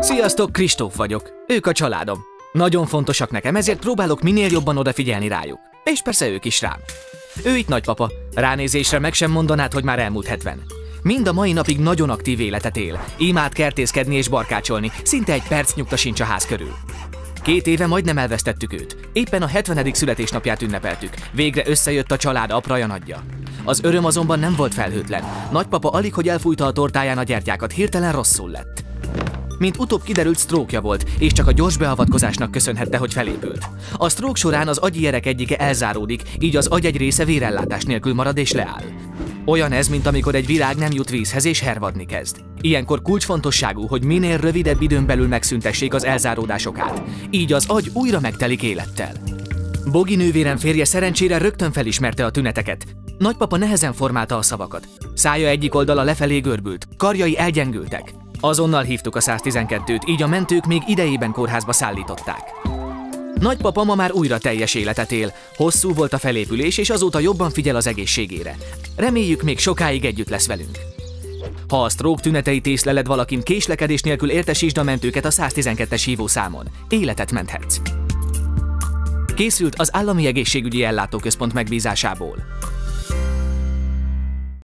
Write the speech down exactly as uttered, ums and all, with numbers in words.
Sziasztok, Kristóf vagyok. Ők a családom. Nagyon fontosak nekem, ezért próbálok minél jobban odafigyelni rájuk. És persze ők is rám. Ő itt nagypapa. Ránézésre meg sem mondanád, hogy már elmúlt hetven. Mind a mai napig nagyon aktív életet él. Imád kertészkedni és barkácsolni, szinte egy perc nyugta sincs a ház körül. Két éve majdnem elvesztettük őt. Éppen a hetvenedik születésnapját ünnepeltük. Végre összejött a család apraja nagyja. Az öröm azonban nem volt felhőtlen. Nagypapa alig, hogy elfújta a tortáján a gyertyákat, hirtelen rosszul lett. Mint utóbb kiderült, sztrókja volt, és csak a gyors beavatkozásnak köszönhette, hogy felépült. A sztrók során az agyi erek egyike elzáródik, így az agy egy része vérellátás nélkül marad és leáll. Olyan ez, mint amikor egy virág nem jut vízhez és hervadni kezd. Ilyenkor kulcsfontosságú, hogy minél rövidebb időn belül megszüntessék az elzáródásokát. Így az agy újra megtelik élettel. Bogi nővérem férje szerencsére rögtön felismerte a tüneteket. Nagypapa nehezen formálta a szavakat. Szája egyik oldala lefelé görbült, karjai elgyengültek. Azonnal hívtuk a száztizenkettőt, így a mentők még idejében kórházba szállították. Nagypapa ma már újra teljes életet él, hosszú volt a felépülés, és azóta jobban figyel az egészségére. Reméljük, még sokáig együtt lesz velünk. Ha a sztrók tüneteit észleled valakin, késlekedés nélkül értesítsd a mentőket a száztizenkettes hívószámon. Életet menthetsz. Készült az Állami Egészségügyi Ellátóközpont megbízásából.